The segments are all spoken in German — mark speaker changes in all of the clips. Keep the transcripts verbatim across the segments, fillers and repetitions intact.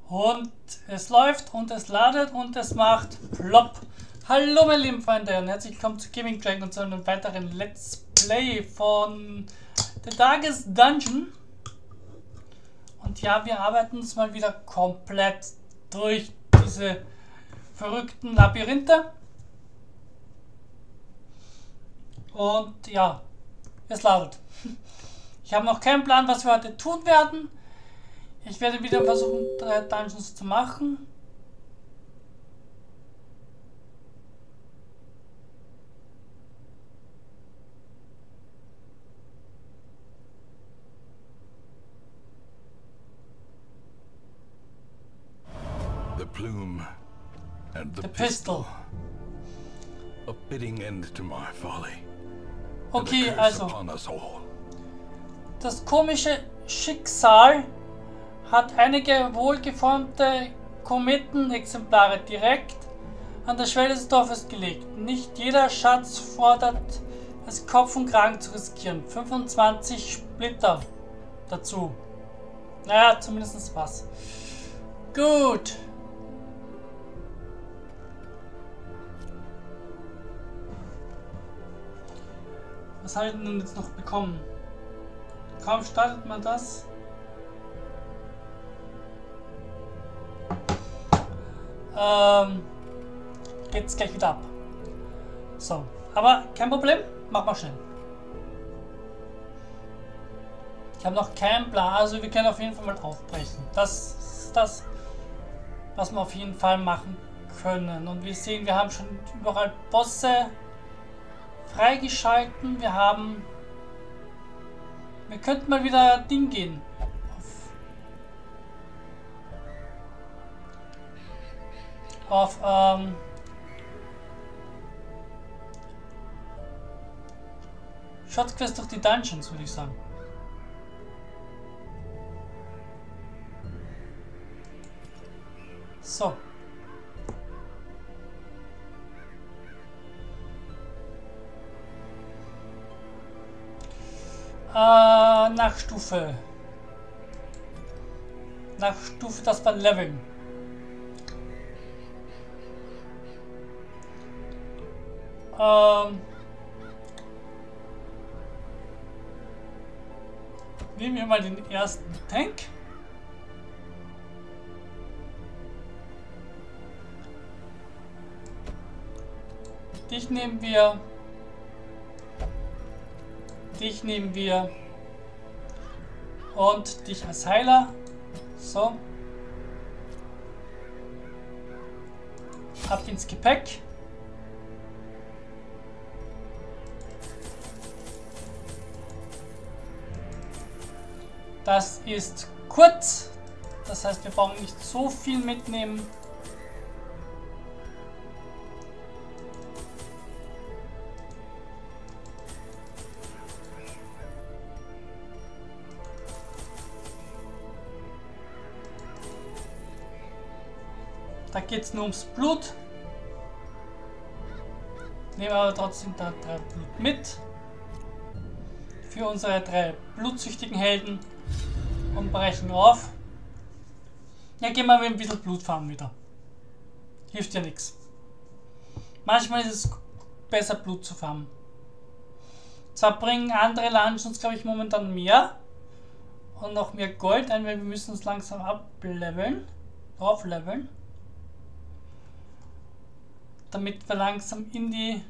Speaker 1: Und es läuft und es ladet und es macht plopp. Hallo meine lieben Freunde und herzlich willkommen zu Gaming Dragon und zu einem weiteren Let's Play von The Darkest Dungeon. Und ja, wir arbeiten uns mal wieder komplett durch diese verrückten Labyrinthe. Und ja, es ladet. Ich habe noch keinen Plan, was wir heute tun werden. Ich werde wieder versuchen, drei Dungeons zu machen.
Speaker 2: The plume and the,
Speaker 1: The
Speaker 2: pistol.
Speaker 1: pistol.
Speaker 2: A fitting end to my folly.
Speaker 1: Okay,
Speaker 2: and a curse
Speaker 1: also
Speaker 2: upon us all.
Speaker 1: das komische Schicksal hat einige wohlgeformte Kometenexemplare direkt an der Schwelle des Dorfes gelegt. Nicht jeder Schatz fordert es Kopf und Kragen zu riskieren. fünfundzwanzig Splitter dazu. Naja, zumindest was. Gut. Was habe ich denn jetzt noch bekommen? Kaum startet man das. Ähm, geht's gleich wieder ab. So, aber kein Problem, mach mal schnell. Ich habe noch keinen Plan, also wir können auf jeden Fall mal aufbrechen. Das ist das, was wir auf jeden Fall machen können. Und wir sehen, wir haben schon überall Bosse freigeschalten. Wir haben... Wir könnten mal wieder Ding gehen. Auf, ähm... Shotquest durch die Dungeons, würde ich sagen. So. Äh, Nachstufe. Nachstufe, das war Leveln. Ähm. Nehmen wir mal den ersten Tank. Dich nehmen wir. Dich nehmen wir. Und dich als Heiler. So. Ab ins Gepäck. Das ist kurz. Das heißt, wir brauchen nicht so viel mitnehmen. Da geht es nur ums Blut. Nehmen aber trotzdem da drei Blut mit. Für unsere drei blutsüchtigen Helden. Und brechen auf. Ja, gehen wir mit ein bisschen Blut farmen wieder. Hilft ja nichts. Manchmal ist es besser, Blut zu farmen. Zwar bringen andere Dungeons, glaube ich, momentan mehr. Und noch mehr Gold ein, weil wir müssen uns langsam ableveln. Aufleveln. Damit wir langsam in die...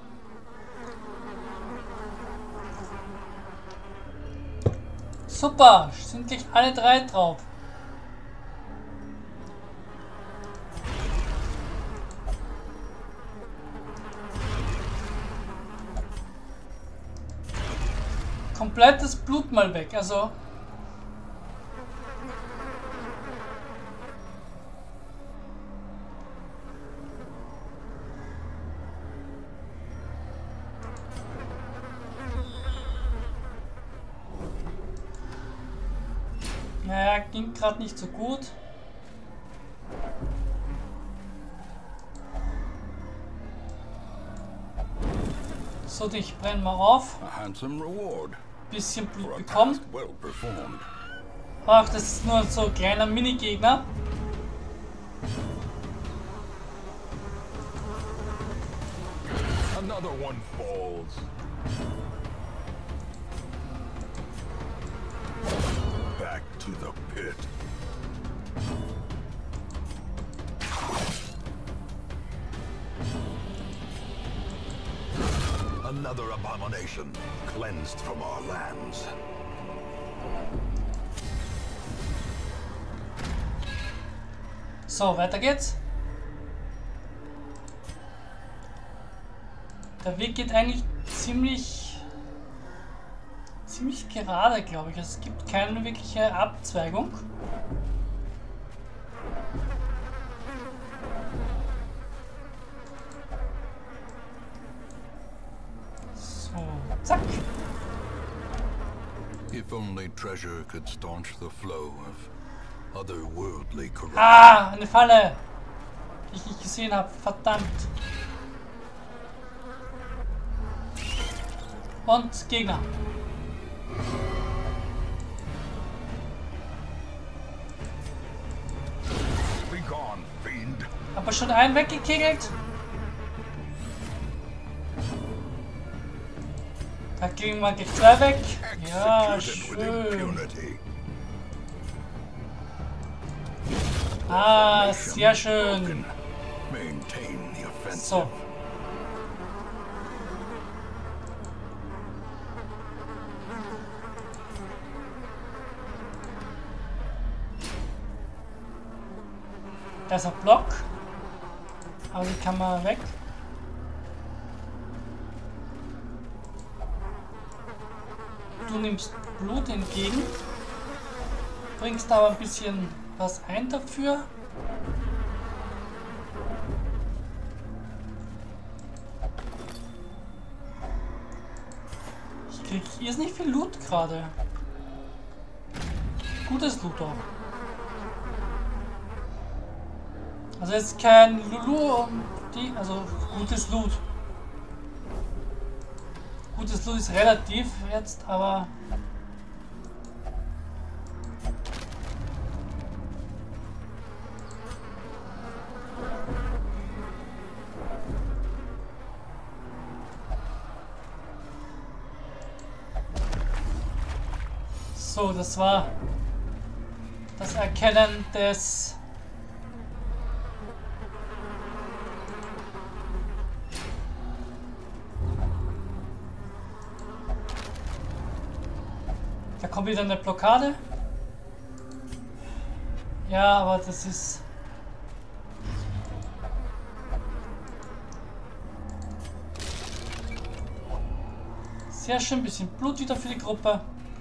Speaker 1: Super, sind gleich alle drei drauf. Komplettes Blut mal weg, also... Naja, ging gerade nicht so gut. So, dich brennen wir auf. Bisschen Blut bekommen. Ach, das ist nur so ein kleiner Minigegner.
Speaker 2: Another one falls. Back to the pit. Another abomination cleansed from our lands.
Speaker 1: So, weiter geht's. Der Weg geht eigentlich ziemlich ziemlich gerade, glaube ich. Es gibt keine wirkliche Abzweigung. So, zack.
Speaker 2: If only treasure could staunch the flow of otherworldly corruption.
Speaker 1: Ah, eine Falle, die ich nicht gesehen habe. Verdammt. Und Gegner.
Speaker 2: Be gone, fiend.
Speaker 1: Aber schon einen weggekegelt. Da kriegen wir gleich zwei weg. Ja,
Speaker 2: Executed with
Speaker 1: schön.
Speaker 2: impunity.
Speaker 1: Ah, sehr schön.
Speaker 2: Maintain the offensive.
Speaker 1: So. Da ist ein Block. Aber die kann man weg. Du nimmst Blut entgegen. Bringst aber ein bisschen was ein dafür. Ich krieg hier ist nicht viel Loot gerade. Gutes Loot auch. Also jetzt kein Lulu um die, also gutes Loot. Gutes Loot ist relativ jetzt, aber so, das war das Erkennen des Da kommt wieder eine Blockade. Ja, aber das ist... Sehr schön, bisschen Blut wieder für die Gruppe.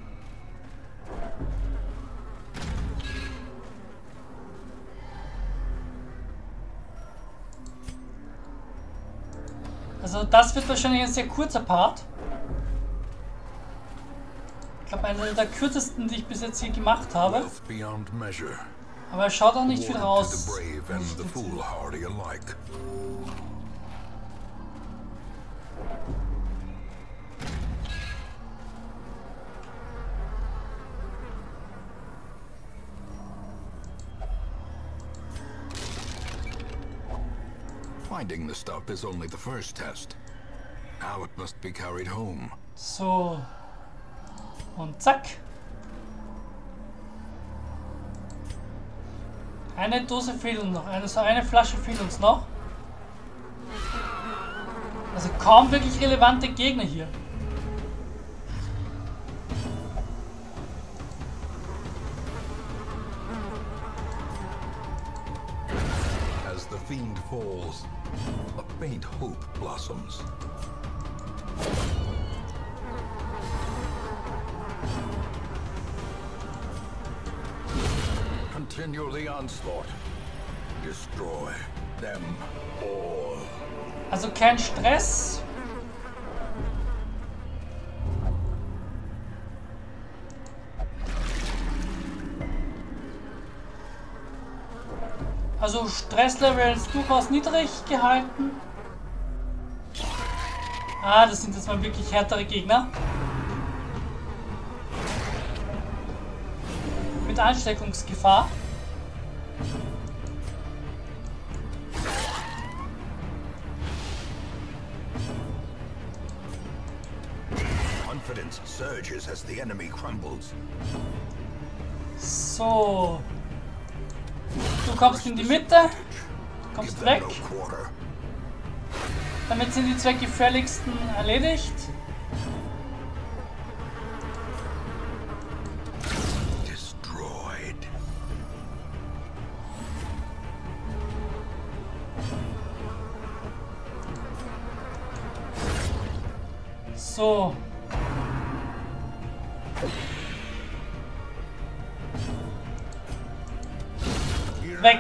Speaker 1: Also das wird wahrscheinlich ein sehr kurzer Part. Ich glaube, einer der kürzesten, die ich bis jetzt hier gemacht habe. Aber er schaut auch nicht viel raus.
Speaker 2: Finding the stuff is only the first test. Now it must be carried home.
Speaker 1: So. Und zack. Eine Dose fehlt uns noch. Eine, so eine Flasche fehlt uns noch. Also kaum wirklich relevante Gegner hier.
Speaker 2: As the fiend falls, a faint hope blossoms. Continue the onslaught. Destroy them all.
Speaker 1: Also kein Stress. Also Stresslevel ist durchaus niedrig gehalten. Ah, das sind jetzt mal wirklich härtere Gegner. Mit Ansteckungsgefahr.
Speaker 2: emerges as the enemy crumbles.
Speaker 1: So. Du kommst in die Mitte. Du kommst weg. Damit sind die zwei gefährlichsten erledigt.
Speaker 2: Destroyed.
Speaker 1: So. Weg.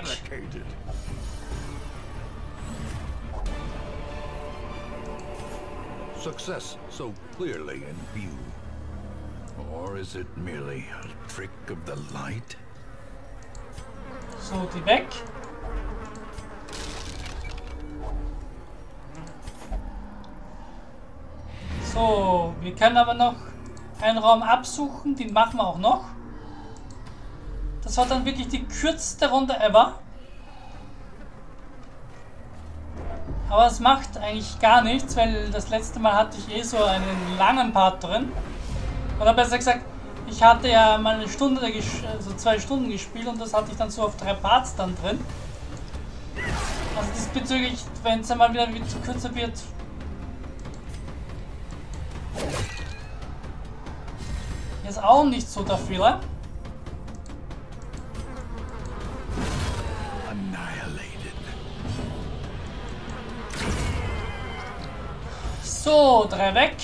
Speaker 2: Success so clearly in view. Or is it merely a trick of the light?
Speaker 1: So, die weg. So, wir können aber noch einen Raum absuchen, den machen wir auch noch. Das war dann wirklich die kürzeste Runde ever. Aber es macht eigentlich gar nichts, weil das letzte Mal hatte ich eh so einen langen Part drin. Oder besser gesagt, ich hatte ja mal eine Stunde, also zwei Stunden gespielt und das hatte ich dann so auf drei Parts dann drin. Also diesbezüglich, wenn es einmal wieder zu kürzer wird. Ist auch nicht so der Fehler. So, drei weg.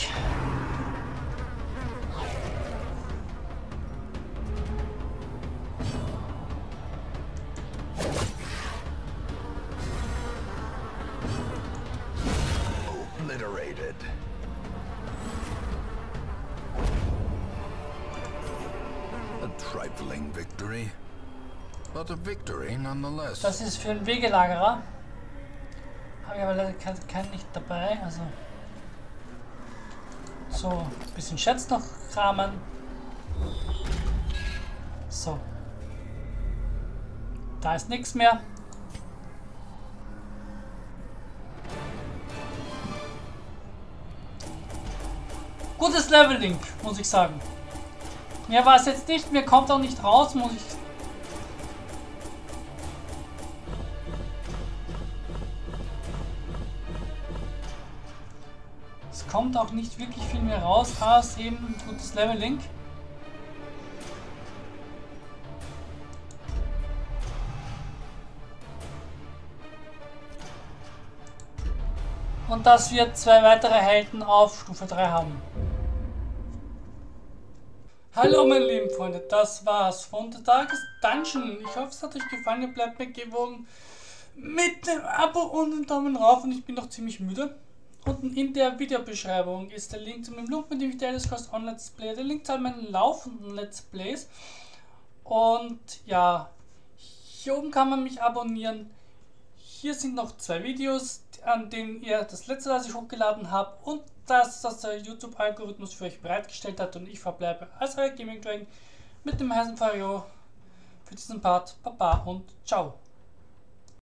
Speaker 2: Obliterated. A trifling victory, but a victory nonetheless.
Speaker 1: Das ist für einen Wegelagerer. Habe ich aber leider keinen kein nicht dabei, also. So, ein bisschen Schätz noch kramen. So. Da ist nichts mehr. Gutes Leveling, muss ich sagen. Mir war es jetzt nicht, mir kommt auch nicht raus, muss ich. Es kommt auch nicht wirklich viel mehr raus, als eben gutes Leveling. Und dass wir zwei weitere Helden auf Stufe drei haben. Hallo meine lieben Freunde, das war's von der Tages Dungeon. Ich hoffe es hat euch gefallen, ihr bleibt mir gewogen mit dem Abo und dem Daumen rauf und ich bin noch ziemlich müde. Unten in der Videobeschreibung ist der Link zu meinem Loop, mit dem ich die Elder Scrolls Online Let's Play, der Link zu all meinen laufenden Let's Plays. Und ja, hier oben kann man mich abonnieren. Hier sind noch zwei Videos, an denen ihr das letzte, das ich hochgeladen habe und das, das der YouTube-Algorithmus für euch bereitgestellt hat. Und ich verbleibe als euer Gaming Dragon mit dem heißen Fario für diesen Part. Baba und ciao.